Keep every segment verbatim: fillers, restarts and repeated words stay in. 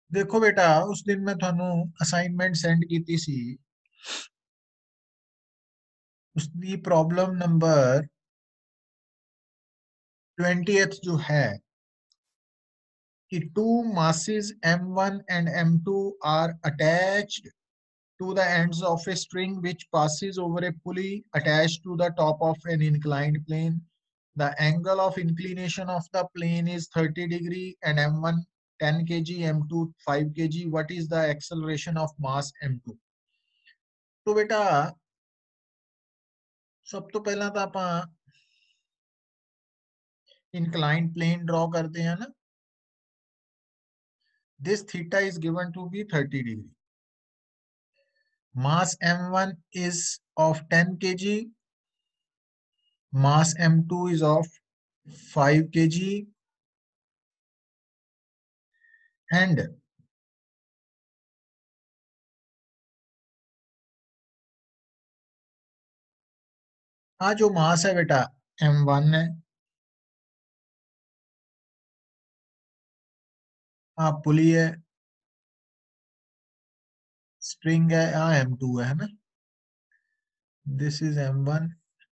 देखो बेटा, उस दिन मैं थानू असाइनमेंट सेंड की सी। उसकी प्रॉब्लम नंबर ट्वेंटियथ जो है कि to masses m one and m two are attached to the ends of a string which passes over a pulley attached to the top of an inclined plane. The angle of inclination of the plane is thirty degree and m one ten kilograms, m two five kilograms. What is the acceleration of mass m two? तो बेटा सब तो पहला तो आप inclined plane draw करते हैं ना. This theta is given to be thirty degree. Mass m one is of ten kilograms. Mass m two is of five kilograms. And आ जो मास है बेटा m one है. आ पुली है, स्ट्रिंग है, आ m two है ना. This is m one.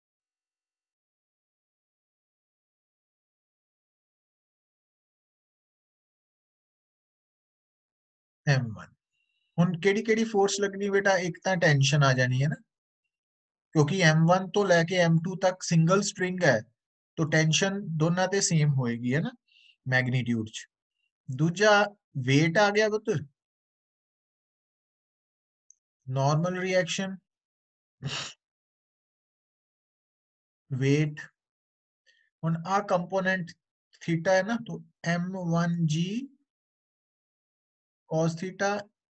m one ਹੁਣ ਕਿਹੜੀ ਕਿਹੜੀ फोर्स लगनी बेटा? एक ਤਾਂ टेंशन आ जानी है ना, क्योंकि m one तो लेके m two तक सिंगल स्ट्रिंग है, तो टेंशन दोनों ते सेम होएगी है ना मैग्नीट्यूड च. दूजा वेट आ गया पुत्र, नॉर्मल रिएक्शन, वेट. ਹੁਣ आ कंपोनेंट थीटा है ना, तो m one g cos theta,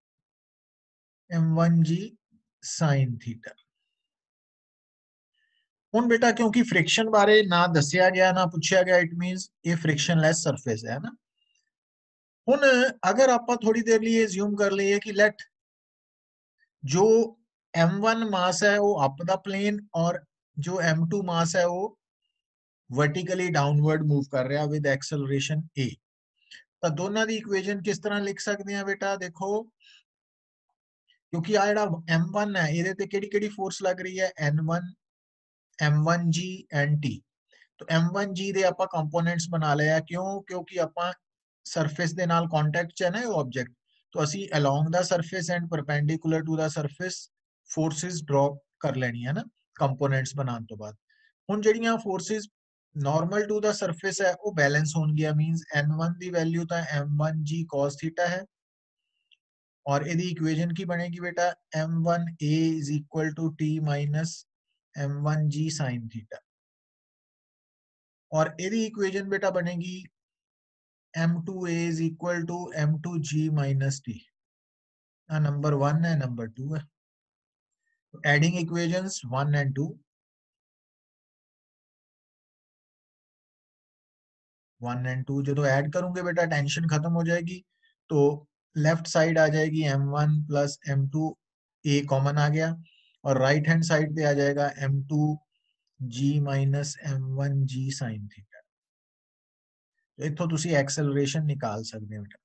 m one g sin theta. ਹੁਣ बेटा क्योंकि फ्रिक्शन बारे ना दसिया गया ना पूछा गया, इट मींस ये फ्रिक्शनलेस सरफेस है ना. ਹੁਣ अगर आप थोड़ी देर लिए एज्यूम कर लिए कि लेट जो m one मास है वो अप द प्लेन और जो m two मास है वो वर्टिकली डाउनवर्ड मूव कर रहा है विद एक्सेलरेशन a. तो दोनों की इक्वेशन किस तरह लिख सकते हैं बेटा? देखो, क्योंकि आ ਜਿਹੜਾ m one है ਇਹਦੇ ਤੇ ਕਿਹੜੀ ਕਿਹੜੀ फोर्स लग रही है? n one, m one g and t. तो m one g ਦੇ ਆਪਾਂ ਕੰਪੋਨੈਂਟਸ ਬਣਾ ਲਿਆ. ਕਿਉਂ? ਕਿਉਂਕਿ ਆਪਾਂ ਸਰਫੇਸ ਦੇ ਨਾਲ ਕੰਟੈਕਟ ਚ ਹੈ ਨਾ ਇਹ ਆਬਜੈਕਟ, तो ਅਸੀਂ along the surface and perpendicular to the surface forces draw ਕਰ ਲੈਣੀ ਹੈ ਨਾ ਕੰਪੋਨੈਂਟਸ ਬਣਾਉਣ ਤੋਂ ਬਾਅਦ. ਹੁਣ ਜਿਹੜੀਆਂ forces normal to the surface ਹੈ ਉਹ बैलेंस ਹੋਣਗੀਆਂ. मींस n one ਦੀ ਵੈਲਿਊ ਤਾਂ m one g cos theta है, और यदि इक्वेशन की बनेगी बेटा m one a is equal to t minus m one g sin theta. और यदि इक्वेशन बेटा बनेगी m two a is equal to m two g minus t. Number one है, नंबर टू है. Adding equations one and two, one and two जो तो add करूंगे बेटा tension खत्म हो जाएगी. तो लेफ्ट साइड आ जाएगी m one plus m two a common आ गया, और राइट हैंड साइड पे आ जाएगा m two g minus m one g sin theta. तो इथों तुसी एक्सेलरेशन निकाल सकते हो बेटा.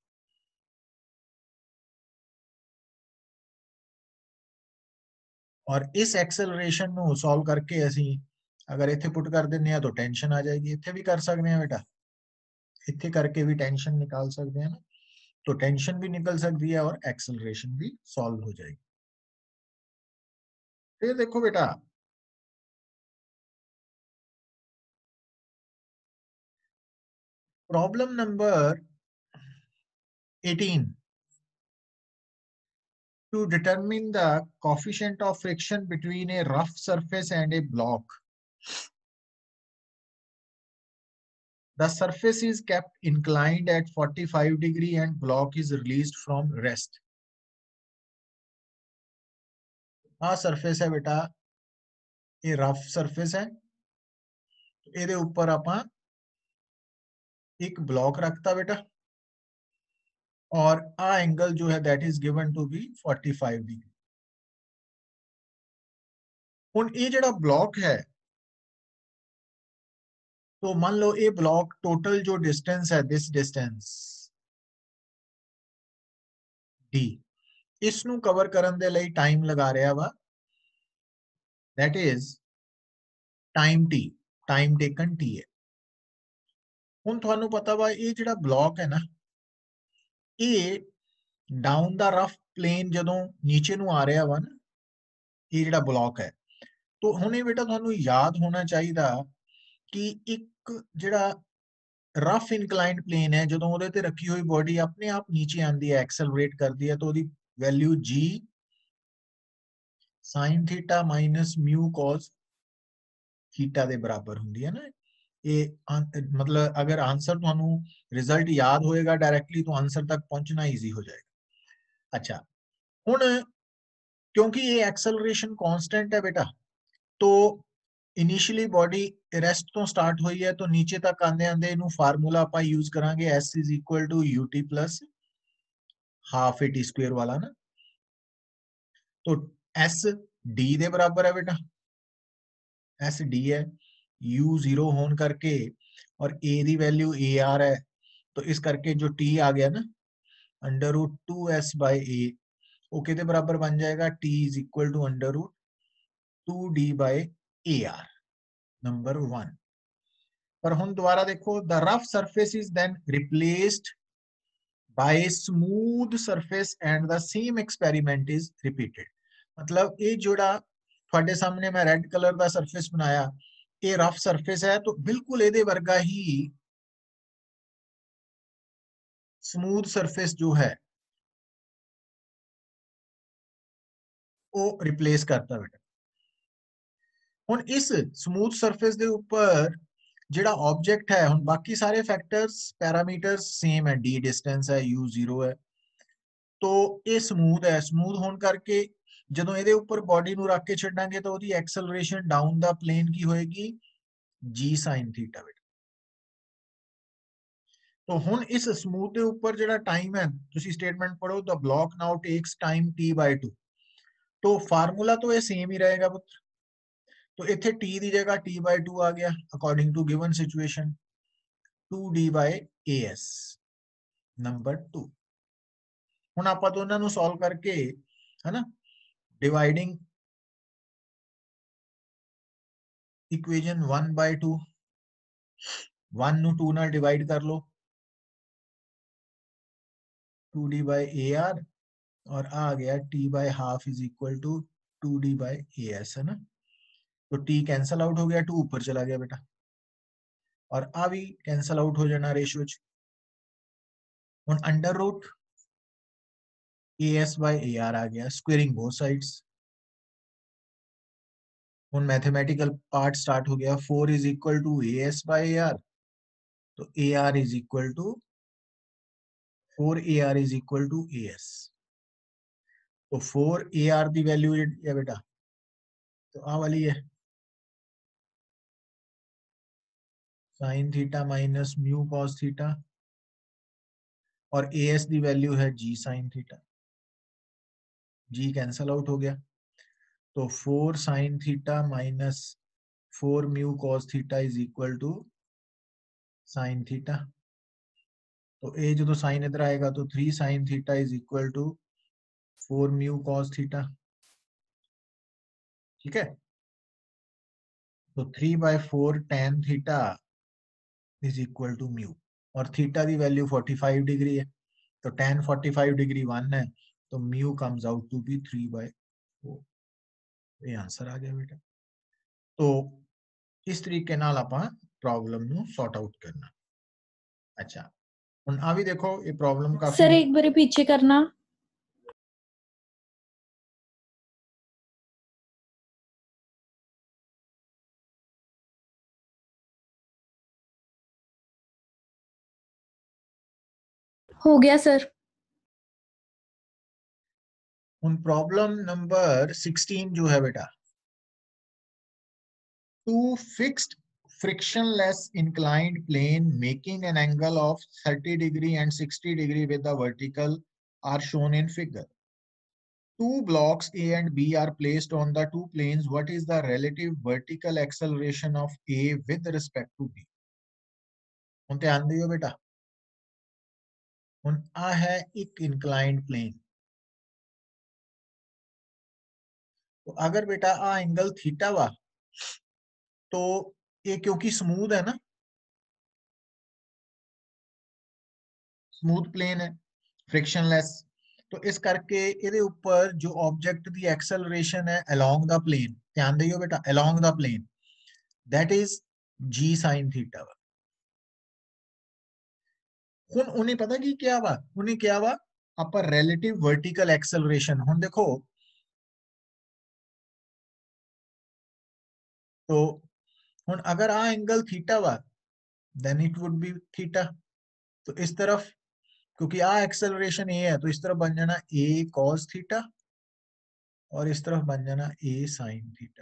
और इस एक्सेलरेशन ਨੂੰ सॉल्व करके ਅਸੀਂ अगर इथे पुट कर देने हैं तो टेंशन आ जाएगी. इथे भी कर सकते हैं बेटा, इथे करके भी टेंशन निकाल सकते हैं ना. तो टेंशन भी निकल सकती है और एक्सेलरेशन भी सॉल्व हो जाएगी. फिर देखो बेटा, problem number eighteen. To determine the coefficient of friction between a rough surface and a block, the surface is kept inclined at forty-five degree and block is released from rest. आ surface है बेटा, ये rough surface है. ਇਹਦੇ ਉੱਪਰ ਆਪਾਂ एक block रखता बेटा, और आ एंगल जो है that is given to be forty-five degree. ਹੁਣ ਇਹ ਜਿਹੜਾ ब्लॉक है, तो मान लो ये ब्लॉक टोटल जो डिस्टेंस है, दिस डिस्टेंस D ਇਸ ਨੂੰ ਕਵਰ ਕਰਨ ਦੇ ਲਈ ਟਾਈਮ ਲਗਾ ਰਿਹਾ ਵਾ that is time t time taken t ਹੈ। ਹੁਣ ਤੁਹਾਨੂੰ ਪਤਾ ਵਾ ਇਹ ਜਿਹੜਾ ਬਲੌਕ ਹੈ ਨਾ ਇਹ ਡਾਊਨ ਦਾ ਰਫ ਪਲੇਨ ਜਦੋਂ ਨੀਚੇ ਨੂੰ ਆ ਰਿਹਾ ਵਾ ਨਾ ਇਹ ਜਿਹੜਾ ਬਲੌਕ ਹੈ तो ਹੁਣੇ ਬੇਟਾ ਤੁਹਾਨੂੰ ਯਾਦ ਹੋਣਾ ਚਾਹੀਦਾ ਕਿ ਇੱਕ ਜਿਹੜਾ ਰਫ ਇਨਕਲਾਈਨਡ ਪਲੇਨ ਹੈ ਜਦੋਂ ਉਹਦੇ ਤੇ ਰੱਖੀ ਹੋਈ ਬੋਡੀ ਆਪਣੇ ਆਪ ਨੀਚੇ ਆਂਦੀ ਹੈ ਐਕਸਲਰੇਟ ਕਰਦੀ ਹੈ ਤਾਂ ਉਹਦੀ value g sin theta minus mu cos theta ਦੇ ਬਰਾਬਰ ਹੁੰਦੀ ਹੈ ਨਾ। ਇਹ मतलब अगर आंसर ਤੁਹਾਨੂੰ ਰਿਜ਼ਲਟ ਯਾਦ ਹੋਏਗਾ डायरेक्टली तो आंसर तक पहुंचना इजी हो जाएगा। अच्छा ਹੁਣ क्योंकि ये एक्सेलरेशन कांस्टेंट है बेटा तो इनिशियली बॉडी रेस्ट तो स्टार्ट हुई है तो नीचे तक आंदे आंदे इनू फार्मूला ਆਪਾਂ यूज करांगे s is equal to ut plus half A T square वाला ना। तो s d ਦੇ बराबर है बेटा s d है u जीरो होने करके और a दी वैल्यू ए आर है तो इस करके जो t आ गया ना under root two s by a वो कितने बराबर बन जाएगा t is equal to under root two d by a r number one. पर हम दोबारा देखो the rough surface is then replaced by smooth surface and the same experiment is repeated. मतलब ये जोड़ा थोड़े सामने मैं रेड कलर का सरफेस बनाया ये रफ सरफेस है तो बिल्कुल ये वर्गा ही स्मूथ सरफेस जो है वो रिप्लेस करता बेटा। हुन इस स्मूथ सरफेस के ऊपर जिहड़ा ऑब्जेक्ट है हुन बाकी सारे फैक्टर्स पैरामीटर्स सेम है डी डिस्टेंस है यू जीरो है तो ये स्मूथ है स्मूथ होने करके ਜਦੋਂ ਇਹਦੇ ਉੱਪਰ ਬੋਡੀ ਨੂੰ ਰੱਖ ਕੇ ਛੱਡਾਂਗੇ ਤਾਂ ਉਹਦੀ ਐਕਸਲਰੇਸ਼ਨ ਡਾਊਨ ਦਾ ਪਲੇਨ ਕੀ ਹੋਏਗੀ g sin ਥੀਟਾ ਬੇਟਾ। तो ਹੁਣ ਇਸ ਸਮੂਥ ਦੇ ਉੱਪਰ ਜਿਹੜਾ ਟਾਈਮ ਹੈ ਤੁਸੀਂ ਸਟੇਟਮੈਂਟ ਪੜੋ the block now takes time t by two तो फार्मूला तो ये सेम ही रहेगा पुत्र। तो इथे t की जगह t by टू आ गया according to given situation two d by as number two. ਹੁਣ ਆਪਾਂ ਦੋਨਾਂ ਨੂੰ ਸੋल्व करके है ना dividing equation one by two one नु टू नाल डिवाइड कर लो टू डी by ar और आ गया t by half is equal to two d by as है ना। तो t कैंसल आउट हो गया टू ऊपर चला गया बेटा और आ भी कैंसल आउट हो जाना रेशियो च। हुन under root as by ar आ गया स्क्वेयरिंग बोथ साइड्स। हुन मैथमेटिकल पार्ट स्टार्ट हो गया four is equal to as by ar तो ar is equal to four ar is equal to as तो फोर ar दी वैल्यू है बेटा तो आ वाली है sin theta minus mu cos theta और as दी वैल्यू है g sin theta g cancel out हो गया तो four sin theta minus four mu cos theta is equal to sin theta तो ए जो तो साइन इधर आएगा तो three sin theta is equal to four mu cos theta ठीक है। तो three by four tan theta is equal to mu और थीटा की वैल्यू फोर्टी फाइव डिग्री है तो tan forty five degree one है तो mu comes out to be three by four ये आंसर आ गया बेटा। तो इस तरीके नाल आपां प्रॉब्लम नु सॉर्ट आउट करना। अच्छा हुन आ भी देखो ये प्रॉब्लम काफी सर एक बार पीछे करना हो गया सर। उन प्रॉब्लम नंबर सिक्सटीन जो है बेटा two fixed frictionless inclined plane making an angle of thirty degree and sixty degree with the vertical are shown in figure. Two blocks A and B are placed on the two planes. What is the relative vertical acceleration of A with respect to B? ਹੁਣ ਧਿਆਨ ਦਿਓ बेटा ਹੁਣ आ है एक inclined plane तो अगर बेटा आ एंगल थीटा वा तो ये क्योंकि स्मूथ है ना, स्मूथ प्लेन है, फ्रिक्शनलेस, तो इस करके ਇਹਦੇ ਉੱਪਰ जो ऑब्जेक्ट ਦੀ एक्सेलरेशन है along the plane, ध्यान दियो बेटा along the plane, that is g sin theta ਵਾ। ਹੁਣ ਉਹਨੇ ਪਤਾ ਕੀ ਕਿਹਾ ਵਾ, ਉਹਨੇ ਕਿਹਾ ਵਾ ਆਪਾਂ relative vertical acceleration। ਹੁਣ देखो तो ਹੁਣ अगर आ एंगल थीटा वा then it would be theta, तो इस तरफ क्योंकि आ एक्सेलरेशन ए है तो इस तरफ बन जाना a cos थीटा और इस तरफ बन जाना a sin थीटा।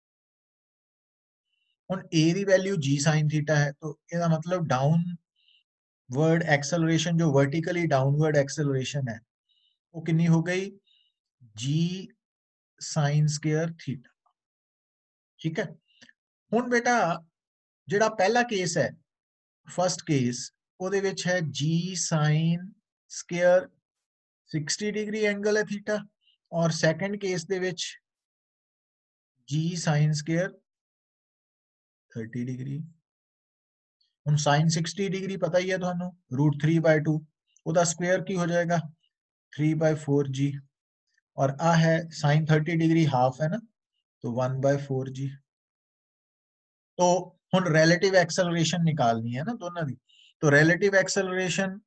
ਹੁਣ a ਦੀ वैल्यू g sin थीटा है तो ਇਹਦਾ मतलब डाउनवर्ड एक्सेलरेशन जो वर्टिकली डाउनवर्ड एक्सेलरेशन है वो कितनी हो गई g sin स्क्वायर थीटा। ठीक है, ਹੁਣ बेटा ਜਿਹੜਾ पहला केस है फर्स्ट केस ਉਹਦੇ ਵਿੱਚ है g sin square sixty degree angle है थीटा और सैकेंड केस ਦੇ ਵਿੱਚ g sin square thirty degree. हम sin सिक्सटी डिग्री पता ही है ਤੁਹਾਨੂੰ रूट थ्री बाय टू, ਉਹਦਾ स्क्वायर की हो जाएगा थ्री बाय फोर जी, और आ है sin थर्टी डिग्री हाफ है ना, तो वन बाय फोर जी। तो हम रिलेटिव एक्सेलरेशन निकालनी है ना दोनों की, तो रिलेटिव एक्सेलरेशन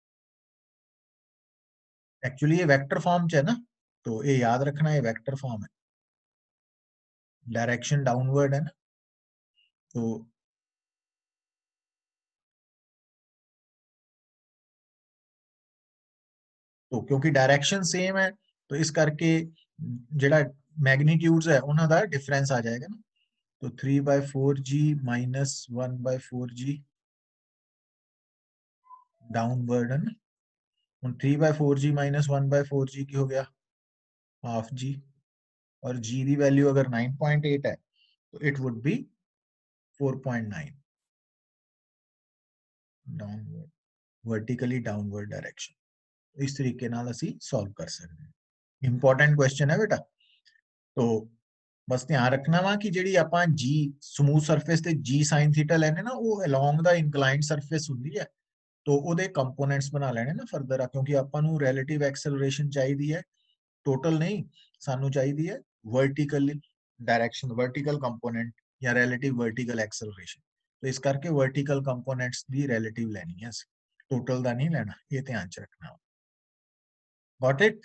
एक्चुअली ये वेक्टर फॉर्म च है ना, तो ये याद रखना ये वेक्टर फॉर्म है, डायरेक्शन डाउनवर्ड है ना, तो तो क्योंकि डायरेक्शन सेम है तो इस करके जेड़ा मैग्नीट्यूड्स है उन्हों का डिफरेंस आ जाएगा ना, तो three by four g minus one by four g downward है ना। ਹੁਣ three by four g minus one by four g की हो गया हाफ जी, और जी की वैल्यू अगर नाइन पॉइंट एट है तो it would be four point nine downward, vertically downward direction. इस तरीके नाल असी सॉल्व कर सकते हैं। इंपॉर्टेंट क्वेश्चन है बेटा, तो बस ध्यान रखना वा कि ਜਿਹੜੀ ਆਪਾਂ जी स्मूथ सरफेस ਤੇ जी sin थीटा लेने ना वो along the inclined surface ਹੁੰਦੀ है, तो ਉਹਦੇ ਕੰਪੋਨੈਂਟਸ ਬਣਾ ਲੈਣੇ ਨਾ ਫਰਦਰ, ਕਿਉਂਕਿ ਆਪਾਂ ਨੂੰ ਰਿਲੇਟਿਵ ਐਕਸਲਰੇਸ਼ਨ ਚਾਹੀਦੀ ਹੈ टोटल नहीं, सानू चाहिए है वर्टिकल डायरेक्शन, वर्टिकल कंपोनेंट या रिलेटिव वर्टिकल एक्सेलरेशन, तो इस करके वर्टिकल कंपोनेंट्स दी रिलेटिव लेनी है, टोटल दा नहीं लेना, ये ध्यान च रखना। Got it?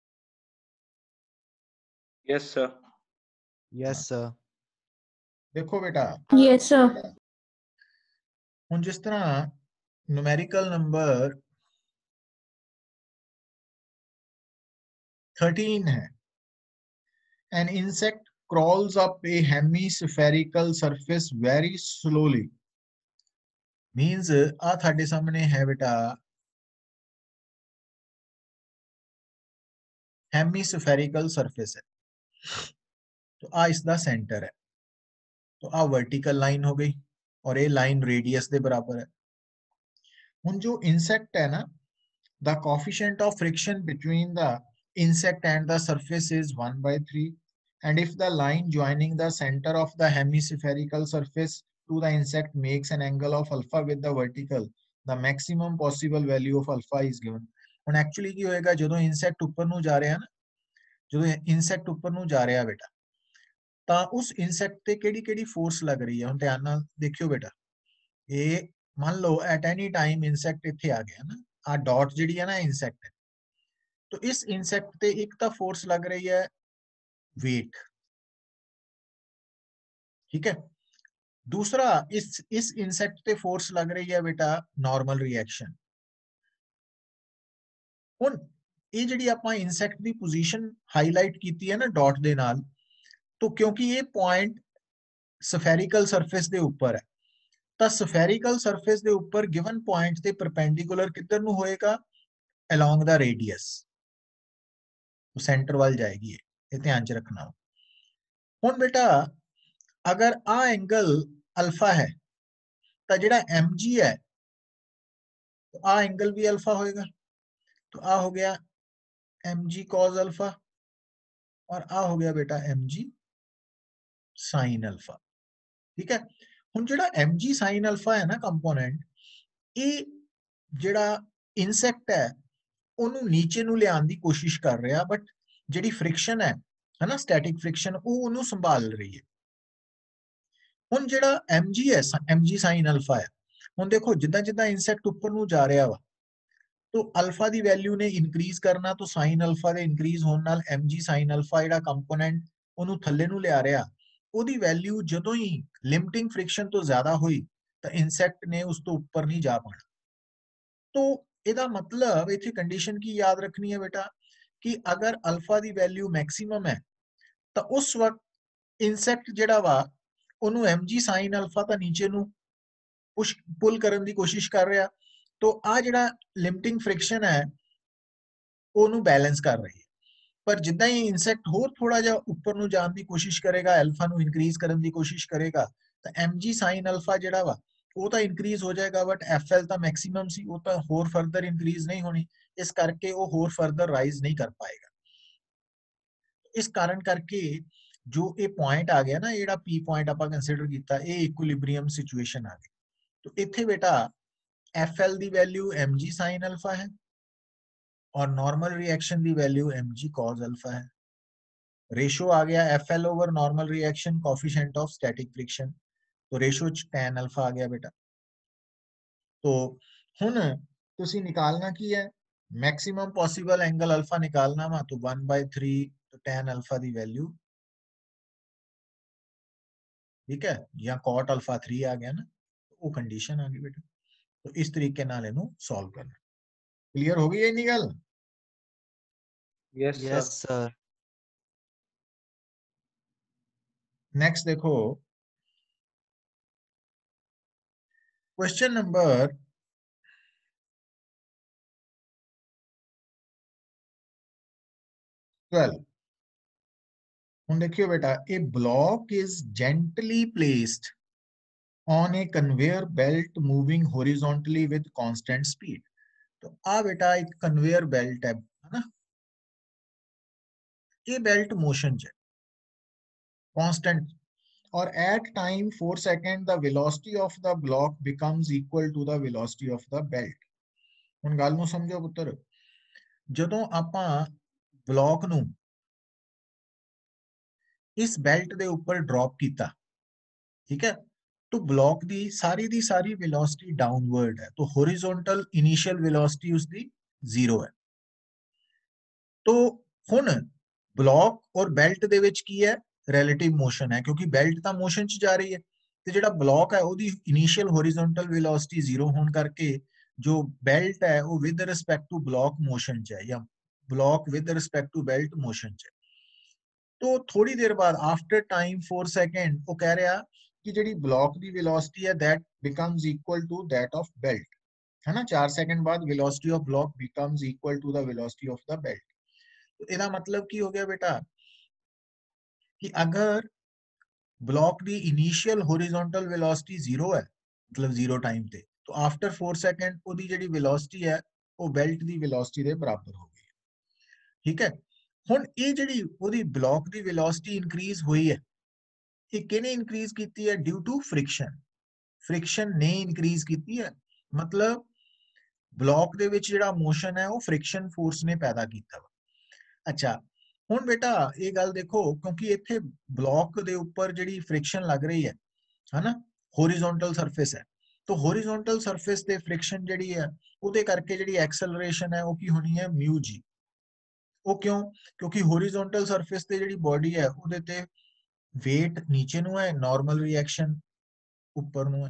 Yes sir. Yes sir. देखो बेटा, यस सर। हुन जिस तरह न्यूमेरिकल नंबर थर्टीन है, an insect crawls up a hemispherical surface very slowly, means आ थाडे सामने है बेटा हेमिस्फेरिकल सरफेस है, तो आ इसका सेंटर है, तो आ वर्टिकल लाइन हो गई और ये लाइन रेडियस के बराबर है। हुन जो इंसेक्ट है ना, the coefficient of friction between the insect and the surface is one by three, and if the line joining the center of the hemispherical surface to the insect makes an angle of alpha with the vertical, the maximum possible value of alpha is given। ਹੁਣ actually ਕੀ ਹੋਏਗਾ ਜਦੋਂ insect ऊपर ਨੂੰ ਜਾ ਰਿਹਾ ਨਾ, ਜਦੋਂ इंसेक्ट ऊपर ਨੂੰ ਜਾ ਰਿਹਾ बेटा, ਤਾਂ ਉਸ इंसेक्ट ਤੇ ਕਿਹੜੀ ਕਿਹੜੀ ਫੋਰਸ ਲੱਗ ਰਹੀ ਹੈ, ਹੁਣ ਧਿਆਨ ਨਾਲ ਦੇਖਿਓ बेटा, ਇਹ मान लो at any time इंसेक्ट ਇੱਥੇ आ गया ना, आ डॉट ਜਿਹੜੀ ਹੈ ਨਾ इंसेक्ट है, तो इस इंसेक्ट ਤੇ ਇੱਕ ਤਾਂ फोर्स लग रही है वेट, ठीक है, दूसरा इस इस इंसेक्ट पे फोर्स लग रही है बेटा नॉर्मल रिएक्शन। हुन ये ਜਿਹੜੀ ਆਪਾਂ इंसेक्ट ਦੀ पोजीशन हाईलाइट ਕੀਤੀ है ना डॉट ਦੇ ਨਾਲ, तो क्योंकि ये पॉइंट स्फेरिकल सरफेस ਦੇ ਉੱਪਰ है, ਤਾਂ स्फेरिकल सरफेस ਦੇ ਉੱਪਰ गिवन पॉइंट ਤੇ परपेंडिकुलर किधर ਨੂੰ होएगा, along the radius, तो सेंटर वाल जाएगी, ये ध्यान च रखना। हुन बेटा अगर आ एंगल अल्फा है तो जेड़ा एम जी है तो आ एंगल भी अल्फा होएगा, तो आ हो गया एम जी कॉस अल्फा, और आ हो गया बेटा एम जी साइन अल्फा। ठीक है, हुण जिहड़ा एम जी साइन अल्फा है ना कंपोनेंट, ये जिहड़ा इंसैक्ट है ਉਹਨੂੰ ਨੀਚੇ ਨੂੰ ਲਿਆਉਣ ਦੀ ਕੋਸ਼ਿਸ਼ ਕਰ ਰਿਹਾ, ਬਟ ਜਿਹੜੀ ਫ੍ਰਿਕਸ਼ਨ ਹੈ ਹਨਾ ਸਟੈਟਿਕ ਫ੍ਰਿਕਸ਼ਨ, ਉਹ ਉਹਨੂੰ ਸੰਭਾਲ ਰਹੀ ਹੈ। ਹੁਣ ਜਿਹੜਾ mg ਹੈ mg sin ਅਲਫਾ ਹੈ, ਹੁਣ ਦੇਖੋ ਜਿੱਦਾਂ ਜਿੱਦਾਂ ਇਨਸੈਕਟ ਉੱਪਰ ਨੂੰ ਜਾ ਰਿਹਾ ਵਾ, तो अल्फा ਦੀ ਵੈਲਿਊ ਨੇ ਇਨਕਰੀਜ਼ ਕਰਨਾ, तो sin ਅਲਫਾ ਦੇ ਇਨਕਰੀਜ਼ ਹੋਣ ਨਾਲ mg sin ਅਲਫਾ ਜਿਹੜਾ ਕੰਪੋਨੈਂਟ ਉਹਨੂੰ ਥੱਲੇ ਨੂੰ ਲਿਆ ਰਿਹਾ, ਉਹਦੀ ਵੈਲਿਊ ਜਦੋਂ ਹੀ ਲਿਮਟਿੰਗ ਫ੍ਰਿਕਸ਼ਨ ਤੋਂ ਜ਼ਿਆਦਾ ਹੋਈ ਤਾਂ ਇਨਸੈਕਟ ਨੇ ਉਸ ਤੋਂ ਉੱਪਰ ਨਹੀਂ ਜਾ ਪਾਣਾ। तो ਇਹਦਾ ਮਤਲਬ ਇੱਥੇ ਕੰਡੀਸ਼ਨ ਕੀ ਯਾਦ ਰੱਖਣੀ ਹੈ ਬੇਟਾ, ਕਿ ਅਗਰ ਅਲਫਾ ਦੀ ਵੈਲਿਊ ਮੈਕਸਿਮਮ ਹੈ ਤਾਂ ਉਸ ਵਕਤ ਇਨਸੈਕਟ ਜਿਹੜਾ ਵਾ ਉਹਨੂੰ mg sin ਅਲਫਾ ਤਾਂ ਨੀਚੇ ਨੂੰ ਪੁਸ਼ ਪੁੱਲ ਕਰਨ ਦੀ ਕੋਸ਼ਿਸ਼ ਕਰ ਰਿਹਾ, तो ਆ ਜਿਹੜਾ ਲਿਮਟਿੰਗ ਫ੍ਰਿਕਸ਼ਨ ਹੈ ਉਹਨੂੰ ਬੈਲੈਂਸ ਕਰ ਰਹੀ ਹੈ। ਪਰ ਜਿੱਦਾਂ ਹੀ ਇਨਸੈਕਟ ਹੋਰ ਥੋੜਾ ਜਿਹਾ ਉੱਪਰ ਨੂੰ ਜਾਣ ਦੀ ਕੋਸ਼ਿਸ਼ ਕਰੇਗਾ, ਅਲਫਾ ਨੂੰ ਇਨਕਰੀਜ਼ ਕਰਨ ਦੀ ਕੋਸ਼ਿਸ਼ ਕਰੇਗਾ, ਤਾਂ mg sin ਅਲਫਾ ਜਿਹੜਾ ਵਾ ਉਹ ਤਾਂ ਇਨਕਰੀਜ਼ ਹੋ ਜਾਏਗਾ, ਬਟ fl ਤਾਂ ਮੈਕਸਿਮਮ ਸੀ, ਉਹ ਤਾਂ ਹੋਰ ਫਰਦਰ ਇਨਕਰੀਜ਼ ਨਹੀਂ ਹੋਣੀ, ਇਸ ਕਰਕੇ ਉਹ ਹੋਰ ਫਰਦਰ ਰਾਈਜ਼ ਨਹੀਂ ਕਰ ਪਾਏਗਾ। ਇਸ ਕਾਰਨ ਕਰਕੇ ਜੋ ਇਹ ਪੁਆਇੰਟ ਆ ਗਿਆ ਨਾ, ਜਿਹੜਾ p ਪੁਆਇੰਟ ਆਪਾਂ ਕੰਸੀਡਰ ਕੀਤਾ, ਇਹ ਇਕੁਇਲਿਬ੍ਰੀਅਮ ਸਿਚੁਏਸ਼ਨ ਆ ਗਈ। तो ਇੱਥੇ ਬੇਟਾ fl ਦੀ ਵੈਲਿਊ mg sin ਅਲਫਾ ਹੈ और नॉर्मल रिएक्शन की वैल्यू mg cos अल्फा है। रेशो आ गया fl over normal reaction coefficient of static friction, तो रेशो tan अल्फा आ गया बेटा। तो हुन तुसी निकालना की है, मैक्सिमम पॉसिबल एंगल अल्फा निकालना वा, तो वन बाय थ्री तो tan अल्फा की वैल्यू, ठीक है, या cot अल्फा थ्री आ गया ना, वो कंडीशन आ गई बेटा। तो इस तरीके नाल इनू सॉल्व करना। क्लियर हो गई है इन्नी गल? Yes yes sir. sir next देखो क्वेश्चन नंबर ट्वेल्व। ਹੁਣ देखियो बेटा, a block is gently placed on a conveyor belt moving horizontally with constant speed। तो आ बेटा एक कन्वेयर बेल्ट है ना, ये बेल्ट मोशन च कांस्टेंट, और at time four second the velocity of the block becomes equal to the velocity of the belt। ਹੁਣ ਗੱਲ ਨੂੰ ਸਮਝੋ ਪੁੱਤਰ, ਜਦੋਂ ਆਪਾਂ ਬਲੌਕ ਨੂੰ इस बेल्ट ਦੇ ਉੱਪਰ ਡ੍ਰੌਪ ਕੀਤਾ, ठीक है, तो ब्लॉक दी सारी दी सारी वेलोसिटी डाउनवर्ड है, तो हॉरिजॉन्टल इनिशियल वेलोसिटी उसकी जीरो है। तो हुन ब्लॉक और बेल्ट दे विच की है, रिलेटिव मोशन है, क्योंकि बेल्ट तां मोशन च जा रही है, ते जिहड़ा ब्लॉक है ओदी इनिशियल हॉरिजॉन्टल वेलोसिटी जीरो होने करके जो बेल्ट है वो with respect to block motion च है, या block with respect to belt motion च है। तो थोड़ी देर बाद आफ्टर टाइम फोर सेकेंड वो कह रहा कि जी ब्लॉक की वेलोसिटी है that becomes equal to that of belt, है ना, चार सेकंड बाद velocity of block becomes equal to the velocity of the belt. तो इसका मतलब की हो गया बेटा कि अगर ब्लॉक की इनिशियल हॉरिजॉन्टल वेलोसिटी जीरो है, मतलब जीरो टाइम पे, तो आफ्टर फोर सेकेंड ओदी जी वेलोसिटी है वो बेल्ट की वेलोसिटी के बराबर हो गई। ठीक है, हुण ये जी ओदी ब्लॉक की वेलोसिटी इंक्रीज हुई है, ये किने इंक्रीज की है? ड्यू टू फ्रिक्शन, फ्रिक्शन ने इंक्रीज की है, मतलब ब्लॉक दे विच जिहड़ा मोशन है वो फ्रिक्शन फोर्स ने पैदा किया। अच्छा हुण बेटा ये गल देखो, क्योंकि इत्थे ब्लॉक दे उपर जिहड़ी फ्रिक्शन लग रही है है ना, हॉरिजॉन्टल सरफेस है, तो हॉरिजॉन्टल सरफेस ते फ्रिक्शन जिहड़ी है उहदे करके जिहड़ी एक्सेलरेशन है वो की होनी है म्यू जी। वो क्यों? क्योंकि हॉरिजॉन्टल सरफेस ते जिहड़ी बॉडी है उहदे ते वेट नीचे नु है, नॉर्मल रिएक्शन ऊपर नु है,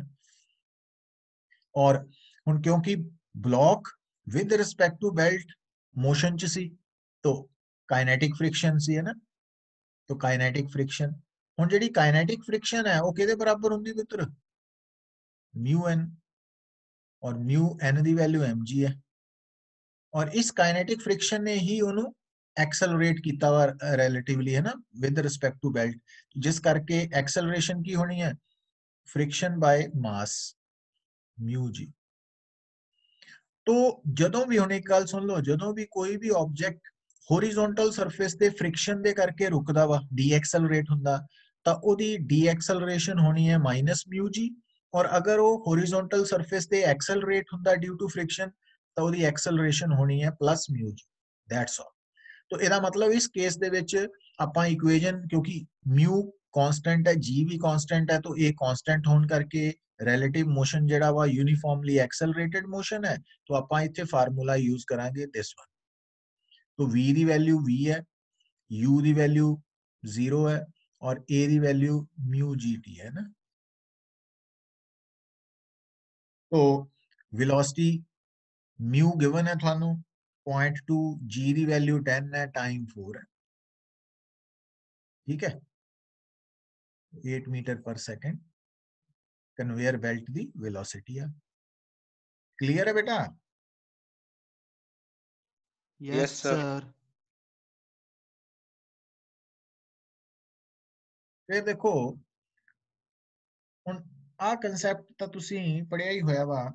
और हुण क्योंकि block with respect to belt motion च सी, तो काइनेटिक फ्रिक्शन सी, है ना, तो काइनेटिक फ्रिक्शन, हुण जिहड़ी काइनेटिक फ्रिक्शन है वो किहदे बराबर हुंदी पुत्र? म्यू एन, और म्यू एन दी वैल्यू mg है, और इस काइनेटिक फ्रिक्शन ने ही उन्होंने एक्सेलरेट किया वा रिलेटिवली, है ना, विद रिस्पेक्ट टू बेल्ट, जिस करके एक्सेलरेशन की होनी है friction by mass mu g. तो जदों भी, हुण एक गल सुन लो, जदों भी कोई भी ऑब्जेक्ट ਹੋਰੀਜ਼ੋਨਟਲ ਸਰਫੇਸ ਤੇ ਫ੍ਰਿਕਸ਼ਨ ਦੇ ਕਰਕੇ ਰੁਕਦਾ ਵਾ, ਡੀਐਕਸਲਰੇਟ ਹੁੰਦਾ, ਤਾਂ ਉਹਦੀ ਡੀਐਕਸਲਰੇਸ਼ਨ ਹੋਣੀ ਹੈ ਮਾਈਨਸ ਮਿਊ ਜੀ, ਔਰ ਅਗਰ ਉਹ ਹੋਰੀਜ਼ੋਨਟਲ ਸਰਫੇਸ ਤੇ ਐਕਸਲਰੇਟ ਹੁੰਦਾ ਡਿਊ ਟੂ ਫ੍ਰਿਕਸ਼ਨ ਤਾਂ ਉਹਦੀ ਐਕਸਲਰੇਸ਼ਨ ਹੋਣੀ ਹੈ plus mu g. That's all. तो ਇਹਦਾ मतलब इस केस ਦੇ ਵਿੱਚ ਆਪਾਂ ਇਕੁਏਸ਼ਨ, ਕਿਉਂਕਿ ਮਿਊ कांस्टेंट है, जी भी कांस्टेंट है, तो ये कांस्टेंट होने करके रिलेटिव मोशन ਜਿਹੜਾ ਵਾ यूनिफॉर्मली एक्सेलरेटेड मोशन है, तो ਆਪਾਂ ਇੱਥੇ फार्मूला यूज करांगे दिस वन। तो v ਦੀ वैल्यू v है, u ਦੀ वैल्यू जीरो है और a ਦੀ वैल्यू म्यू gt है ना। तो वेलोसिटी म्यू गिवन है थानू पॉइंट टू, g ਦੀ वैल्यू टेन है, टाइम फोर है, ठीक है, eight metre per second conveyor belt दी वेलोसिटी है। क्लियर है बेटा? Yes, Yes, sir. sir. फिर देखो ਹੁਣ ਆ ਕਨਸੈਪਟ ਤਾਂ ਤੁਸੀਂ ਪੜਿਆ ਹੀ ਹੋਇਆ ਵਾ।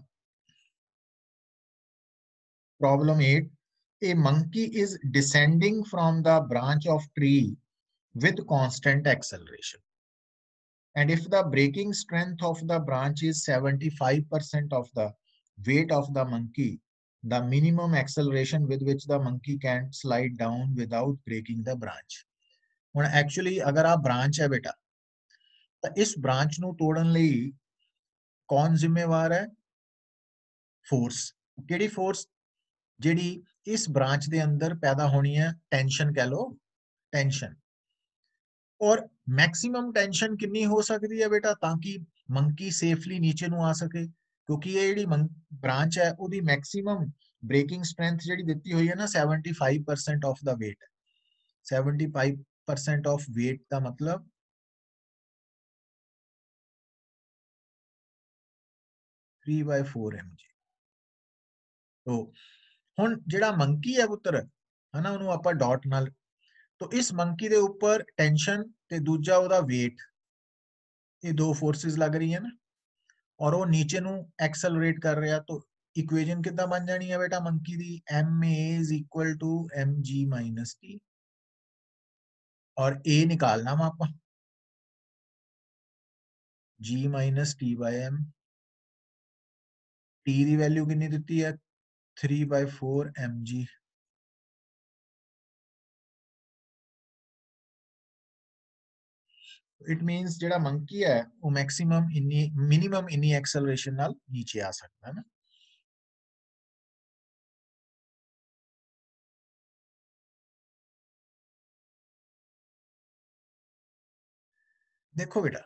Problem eight, a monkey is descending from the branch of tree with constant acceleration. And if the braking strength of the branch is seventy-five percent of the weight of the monkey, the minimum acceleration with which the monkey can slide down without breaking the branch. ਹੁਣ actually अगर आप branch है बेटा, तो इस branch ਨੂੰ ਤੋੜਨ ਲਈ कौन ਜ਼ਿੰਮੇਵਾਰ है? Force। ਕਿਹੜੀ force? ਜਿਹੜੀ इस ब्रांच ਦੇ अंदर पैदा होनी है, टेंशन कह लो, टेंशन। और मैक्सिमम टेंशन कितनी हो सकती है बेटा, ताकि मंकी सेफली नीचे नु आ सके, क्योंकि ये ਜਿਹੜੀ ब्रांच है ਉਹਦੀ मैक्सिमम ब्रेकिंग स्ट्रेंथ ਜਿਹੜੀ ਦਿੱਤੀ ਹੋਈ ਹੈ ना seventy-five percent of the weight. seventy-five percent of weight ਦਾ मतलब three by four mg। तो ਹੁਣ ਜਿਹੜਾ ਮੰਕੀ ਹੈ ਪੁੱਤਰ ਹਨਾ, ਉਹਨੂੰ ਆਪਾਂ ਡਾਟ ਨਾਲ, तो इस मंकी ਦੇ ਉੱਪਰ टेंशन ਤੇ ਦੂਜਾ ਉਹਦਾ weight, ਇਹ ਦੋ फोर्सेस ਲੱਗ ਰਹੀ ਹੈ ਨਾ, और वो नीचे ਨੂੰ एक्सेलरेट कर ਰਿਹਾ। तो इक्वेशन कितना बन जानी है बेटा मंकी दी, ma is equal to mg minus t, और a निकालना वा ਆਪਾਂ, g minus t by m। t ਦੀ वैल्यू कितनी ਦਿੱਤੀ है, three by four mg। It means ਜਿਹੜਾ ਮੰਕੀ ਹੈ ਉਹ ਮੈਕਸਿਮਮ ਇੰਨੀ ਮਿਨੀਮਮ ਇੰਨੀ ਐਕਸਲਰੇਸ਼ਨ ਨਾਲ ਨੀਚੇ ਆ ਸਕਦਾ ਹੈ ਨਾ। देखो बेटा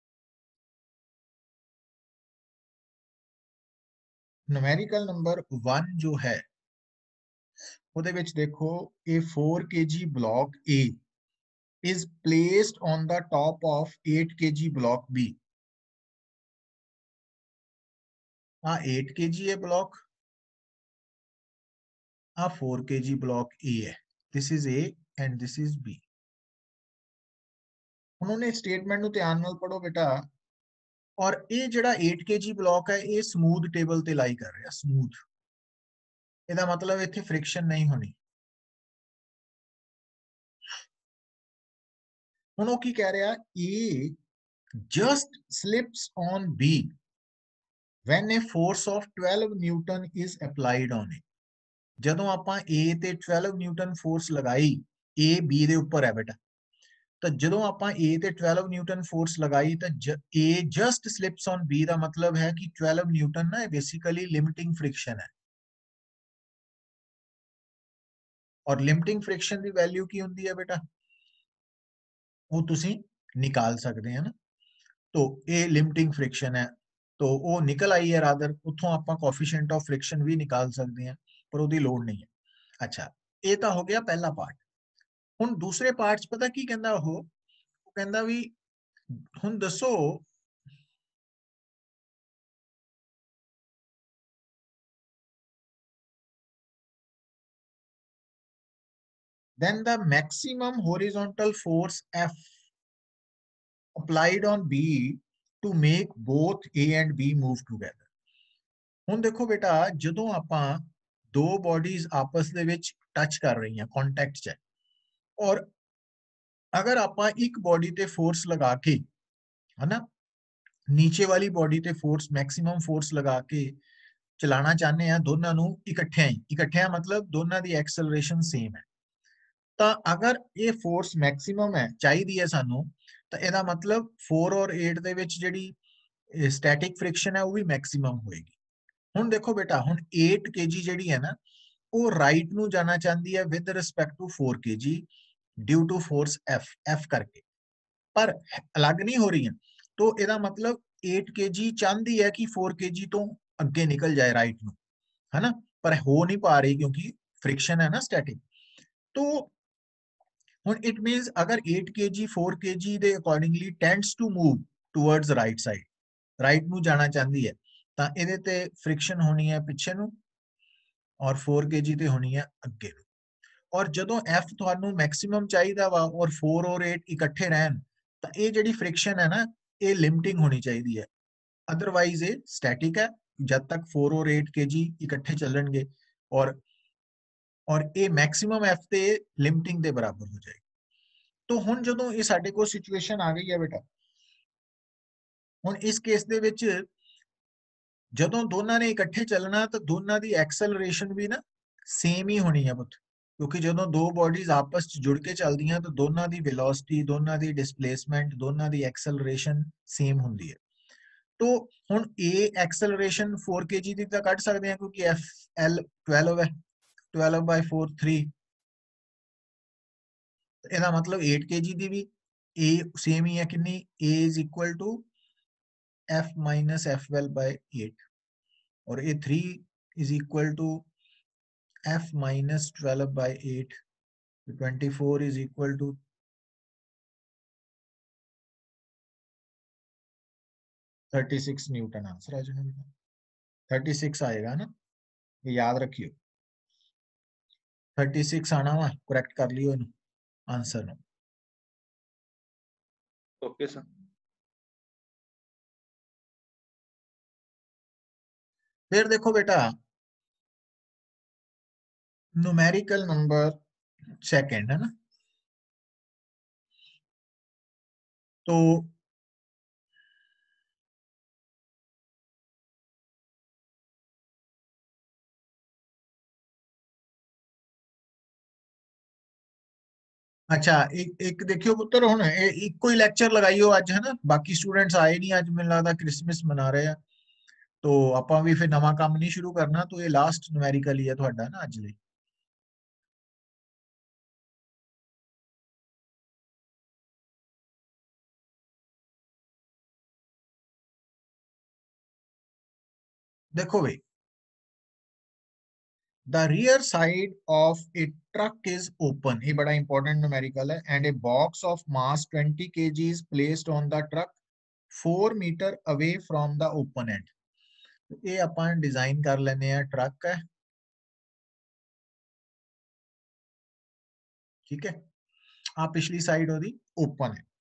न्यूमेरिकल नंबर वन जो है ਉਹਦੇ ਵਿੱਚ देखो a four kg block A is placed on the top of eight kg block B। आ eight kg है block, आ four kg block A है। this is A and this is B। उन्होंने स्टेटमेंट ਨੂੰ ਧਿਆਨ ਨਾਲ ਪੜੋ बेटा, और ये ਜਿਹੜਾ eight kg block है ये स्मूथ टेबल ਤੇ लाई कर रहा, स्मूथ। ਇਹਦਾ मतलब ਇੱਥੇ फ्रिक्शन नहीं होनी। ਹੁਣ ਉਹ ਕੀ ਕਹਿ ਰਿਹਾ, A just slips on B when a force of twelve newton is applied on it। ਜਦੋਂ ਆਪਾਂ A ਤੇ twelve newton force ਲਗਾਈ, A B ਦੇ ਉੱਪਰ ਹੈ ਬੇਟਾ, ਤਾਂ ਜਦੋਂ ਆਪਾਂ A ਤੇ twelve newton force ਲਗਾਈ ਤਾਂ A just slips on B ਦਾ मतलब है कि twelve newton ਨਾ बेसिकली limiting friction है। और limiting friction ਦੀ वैल्यू ਕੀ ਹੁੰਦੀ ਹੈ बेटा, वो तुसी निकाल सकते हैं ना। तो ये लिमिटिंग फ्रिक्शन है, तो वो निकल आई है रादर, उतों आप कोफिशिएंट ऑफ फ्रिक्शन भी निकाल सकते हैं, पर उसकी लोड़ नहीं है। अच्छा ये तो हो गया पहला पार्ट। हुण दूसरे पार्ट च पता की कहंदा, वो कहंदा भी हुण दसो then the maximum horizontal force F applied on B to make both A and B move together। ਹੁਣ देखो बेटा ਜਦੋਂ ਆਪਾਂ दो बॉडीज आपस दे विच टच कर रही हैं, कॉन्टैक्ट च है, और अगर आप एक बॉडी ते फोर्स लगा के, है ना, नीचे वाली बॉडी ते फोर्स मैक्सिमम फोर्स लगा के चलाना चाहते हैं दोनों नू इकट्ठे ही, इकट्ठे मतलब दोनों दी एक्सेलरेशन सेम है, तो अगर ये फोर्स मैक्सिमम है चाहिए है सानू, तो ਇਹਦਾ मतलब फोर और एट ਦੇ ਵਿੱਚ ਜਿਹੜੀ स्टैटिक फ्रिक्शन है वो भी मैक्सिमम होएगी। ਹੁਣ देखो बेटा, ਹੁਣ एट केजी ਜਿਹੜੀ है ना, वो राइट ਨੂੰ जाना चाहती है with respect to four kg due to force F, F करके, पर अलग नहीं हो रही है, तो ਇਹਦਾ मतलब एट केजी चाहती है कि फोर केजी तो अगे निकल जाए राइट ਨੂੰ, है ना, पर हो नहीं पा रही क्योंकि फ्रिक्शन है ना स्टैटिक। तो ਹੁਣ इट मीन्स अगर एट केजी फोर केजी ਦੇ accordingly tends to move towards right side, right ਨੂੰ ਜਾਣਾ ਚਾਹੁੰਦੀ ਹੈ, ਤਾਂ ਇਹਦੇ ਤੇ ਫ੍ਰਿਕਸ਼ਨ ਹੋਣੀ ਹੈ ਪਿੱਛੇ ਨੂੰ, ਔਰ फोर केजी ਤੇ ਹੋਣੀ ਹੈ ਅੱਗੇ ਨੂੰ। ਔਰ ਜਦੋਂ F ਤੁਹਾਨੂੰ ਮੈਕਸਿਮਮ ਚਾਹੀਦਾ ਵਾ ਔਰ फोर और एट ਇਕੱਠੇ ਰਹਿਣ, ਤਾਂ ਇਹ ਜਿਹੜੀ ਫ੍ਰਿਕਸ਼ਨ ਹੈ ਨਾ, ਇਹ ਲਿਮਟਿੰਗ ਹੋਣੀ ਚਾਹੀਦੀ ਹੈ, ਅਦਰਵਾਈਜ਼ ਇਹ ਸਟੈਟਿਕ ਹੈ ਜਦ ਤੱਕ फोर और एट केजी ਇਕੱਠੇ ਚੱਲਣਗੇ, और और ये मैक्सिमम एफ ते लिमिटिंग दे बराबर हो जाएगी। तो हुण जदों ये साडे कोल सिचुएशन आ गई है बेटा, हुण इस केस दे विच जदों दोनों ने इकट्ठे चलना तो दोनों दी एक्सेलरेशन भी ना सेम ही होनी है पुत, क्योंकि जदों दो बॉडीज आपस च जुड़ के चलदियां तो दोनों दी वेलोसिटी, दोनों दी डिस्प्लेसमेंट, दोनों दी एक्सेलरेशन सेम हुंदी है। तो हुण ए एक्सेलरेशन फोर केजी दी तां कढ सकदे हां क्योंकि एफ एल ट्वेल्व है, ट्वेल्व बाय फोर थ्री, ਇਹਦਾ मतलब एट केजी दी भी a सेम ही है, कितनी a is equal to f minus F twelve by eight, और a three is equal to f minus twelve by eight, twenty four is equal to thirty six newton answer आ जाएगा, thirty six आएगा ना, ये याद रखियो, thirty six आना वा, करेक्ट कर लियो आंसर नो। Okay sir. फिर देखो बेटा, न्यूमेरिकल नंबर सेकंड है ना, तो अच्छा एक एक देखियो पुत्र, हुण एक कोई लैक्चर लगाइयो अज, है ना, बाकी स्टूडेंट्स आए नहीं अज, मैनूं लगदा क्रिसमस मना रहे हैं, तो आपां भी फिर नवां काम नहीं शुरू करना, तो ये लास्ट न्यूमेरिकल ही है तुहाडा ना अज लई। देखो भाई, the rear side of a truck is open, ये बड़ा इंपॉर्टेंट न्यूमेरिकल है, and a box of mass twenty KG is placed on the truck four metre away from the open end. ये अपन डिजाइन कर लेने हैं, ट्रक है, ठीक है, आ पिछली साइड ओदी ओपन है।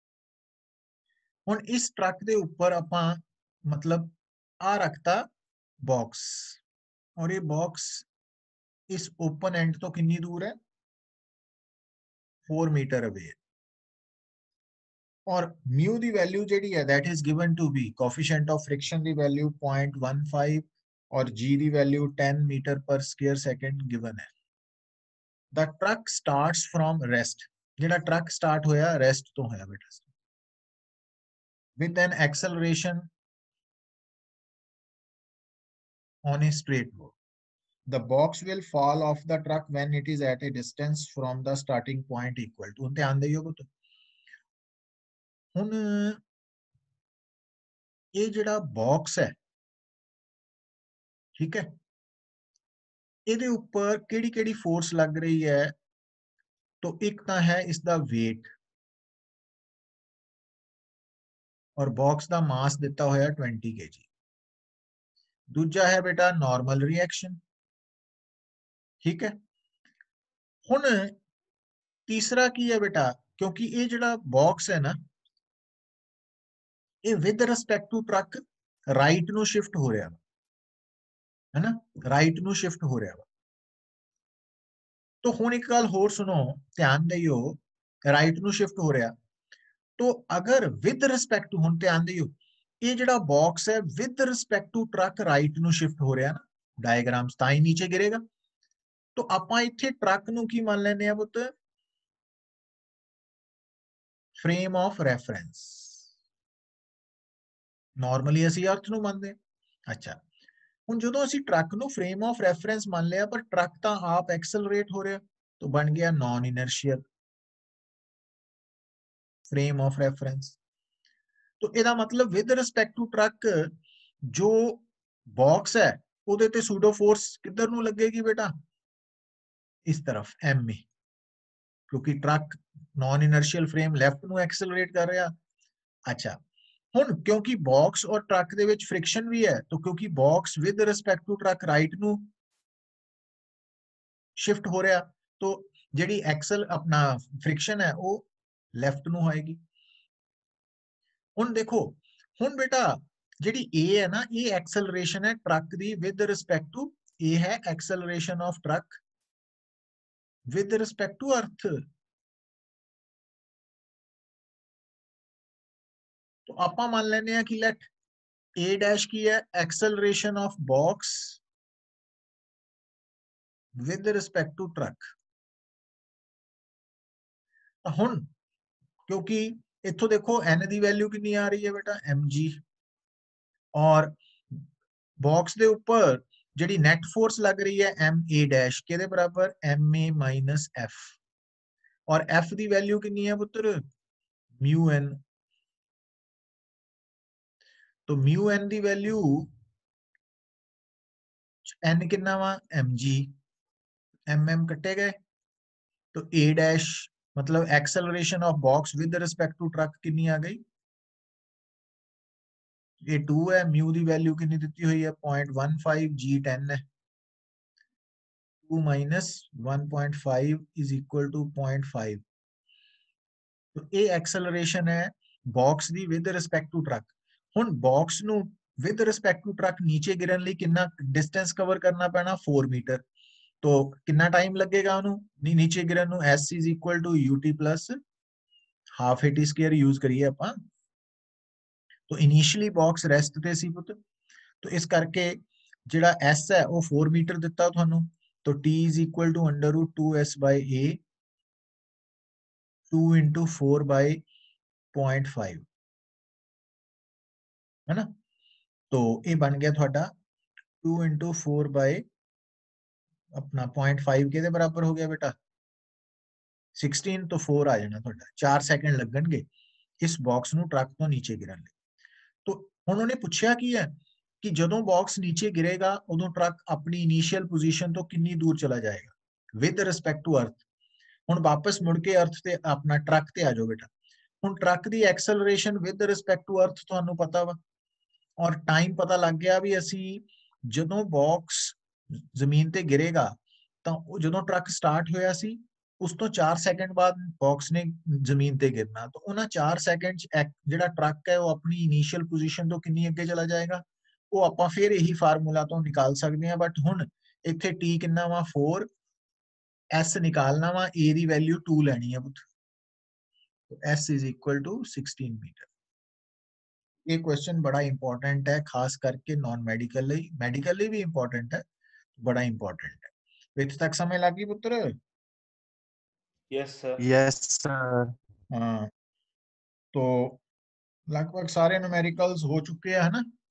हुण इस ट्रक दे ऊपर आपां मतलब आ रखता बॉक्स, और ये बॉक्स इस ओपन एंड तो कितनी दूर है, फोर मीटर अवे है, और म्यू दी वैल्यू जेडी है that is given to be coefficient of friction दी वैल्यू पॉइंट वन फाइव और जी दी value ten metre per square second given है। The truck starts from rest, जेड़ा ट्रक स्टार्ट होया रेस्ट तो होया बेटा, with an acceleration on a straight road. The box will fall off the truck when it is at a distance from the starting point equal to, ਹੁਣ ਧਿਆਨ ਦਿਓ ਪੁੱਤ, ਹੁਣ ਇਹ ਜਿਹੜਾ ਬਾਕਸ ਹੈ, ਠੀਕ ਹੈ, ਇਹਦੇ ਉੱਪਰ ਕਿਹੜੀ ਕਿਹੜੀ ਫੋਰਸ ਲੱਗ ਰਹੀ ਹੈ, तो एक ਤਾਂ ਹੈ ਇਸ ਦਾ weight, और बॉक्स ਦਾ मास ਦਿੱਤਾ ਹੋਇਆ ट्वेंटी केजी, दूजा है बेटा नॉर्मल रिएक्शन, ठीक है। हुण तीसरा की है बेटा, क्योंकि ये ਜਿਹੜਾ बॉक्स है ना, ये with respect to truck right ਨੂੰ शिफ्ट हो रहा, है ना, राइट ਨੂੰ शिफ्ट हो रहा वा। तो हुण एक गल होर सुनो, ध्यान दियो, राइट ਨੂੰ शिफ्ट हो रहा, तो अगर विद रिस्पेक्ट टू, हुण ध्यान दियो, ये जिहड़ा बॉक्स है with respect to truck right ਨੂੰ शिफ्ट हो रहा ना, डायग्राम्स तां ही नीचे गिरेगा। तो आपां इत्थे ट्रक ਨੂੰ की मान लैने आ पुत्त, फ्रेम ऑफ रेफरेंस। नॉर्मली असीं अर्थ ਨੂੰ ਮੰਨਦੇ ਹਾਂ। अच्छा, ਹੁਣ ਜਦੋਂ ਅਸੀਂ ट्रक ਨੂੰ फ्रेम ऑफ रेफरेंस मान लिया, पर ट्रक ਤਾਂ आप एक्सेलरेट हो रहा, तो बन गया non inertial frame of reference. तो ਇਹਦਾ मतलब विद रिस्पेक्ट टू ट्रक जो बॉक्स है ਉਹਦੇ ਤੇ सूडो फोर्स किधर ਨੂੰ लगेगी बेटा, इस तरफ एम में, क्योंकि truck non inertial frame left ਨੂੰ एक्सेलरेट कर रहा। अच्छा, ਹੁਣ क्योंकि बॉक्स और ट्रक ਦੇ ਵਿੱਚ फ्रिक्शन भी है, तो क्योंकि box with respect to truck right ਨੂੰ शिफ्ट हो रहा, तो ਜਿਹੜੀ एक्सल अपना फ्रिक्शन है वो लेफ्ट ਨੂੰ होएगी। ਹੁਣ देखो, ਹੁਣ बेटा ਜਿਹੜੀ A है ना, ये एक्सेलरेशन है ट्रक दी विद रिस्पेक्ट टू, A है acceleration of truck with respect to earth. तो आपां मान लेने हैं कि लेट A डैश की है acceleration of box with respect to truck. हुण क्योंकि इत्थों देखो n दी वैल्यू कितनी आ रही है बेटा, mg, और बॉक्स दे ऊपर जिहड़ी नेट फोर्स लग रही है एम ए डैश किहदे बराबर, एम ए माइनस एफ, और एफ दी वैल्यू कितनी है पुत्र, म्यू एन। तो म्यू एन दी वैल्यू एन कितना वा, एम जी, एम एम कट्टे गए, तो ए डैश मतलब acceleration of box with respect to truck कितनी आ गई, ये टू है, म्यू दी वैल्यू कितनी दी हुई है, point one five, G ten है, two minus one point five is equal to point five. तो ये एक्सेलरेशन है बॉक्स दी विद रिस्पेक्ट टू ट्रक। हुण बॉक्स नु विद रिस्पेक्ट टू ट्रक नीचे गिरन लई कितना डिस्टेंस कवर करना पैना, फोर मीटर। तो कितना टाइम लगेगा उन्होंने नीचे गिरन नु, S is equal to U T plus half A T square use करिए आपां। तो इनिशियली बॉक्स रेस्ट ते सी पुत, तो इस करके जिहड़ा एस है वो फोर मीटर दिता तुहानू, तो T is equal to under root two S by A, two into four by point five, है ना। तो ये बन गया थोड़ा टू इंटू फोर बाय अपना पॉइंट फाइव के बराबर हो गया बेटा सिक्सटीन, तो फोर आ जाना थोड़ा, चार सैकेंड लगणगे इस बॉक्स ਨੂੰ ट्रक ਤੋਂ नीचे गिरन ਲਈ। तो ਹੁਣ ਉਹਨੇ ਪੁੱਛਿਆ ਕੀ ਹੈ कि ਜਦੋਂ बॉक्स नीचे गिरेगा उदों ट्रक अपनी इनिशियल पोजीशन तो कितनी दूर चला जाएगा विद रिस्पेक्ट टू अर्थ। ਹੁਣ वापस मुड़ के अर्थ ਤੇ अपना ट्रक ਤੇ आ जाओ बेटा। ਹੁਣ ट्रक ਦੀ acceleration with respect to earth ਤੁਹਾਨੂੰ पता वा, और टाइम पता लग गया भी ਅਸੀਂ ਜਦੋਂ बॉक्स ਜ਼ਮੀਨ ਤੇ गिरेगा ਤਾਂ ਜਦੋਂ ट्रक स्टार्ट होया सी उस तो चार सैकेंड बाद बॉक्स ने जमीन ते गिरना, तो उन्हां चार सैकेंड जिहड़ा ट्रक है वो अपनी इनिशियल पोजीशन तो कितनी अगे चला जाएगा, वो आपां फिर यही फार्मूला तो निकाल सकते हैं। बट हुण इत्थे टी कितना वा, फोर, एस निकालना वा, ए दी वैल्यू टू लैनी है पुत, तो S is equal to sixteen metre. ये क्वेश्चन बड़ा इंपॉर्टेंट है, खास करके नॉन मेडिकल ਲਈ, मेडिकल ਲਈ भी इंपॉर्टेंट है, बड़ा इंपॉर्टेंट है। इत्थे तक समझ लगी पुत्र? Yes sir. Yes sir. हाँ, तो लगभग सारे न्यूमेरिकल्स हो चुके हैं, है ना।